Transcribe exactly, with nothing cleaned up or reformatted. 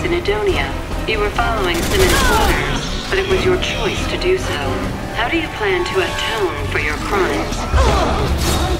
in Edonia. You were following Simmons' orders, but it was your choice to do so. How do you plan to atone for your crimes?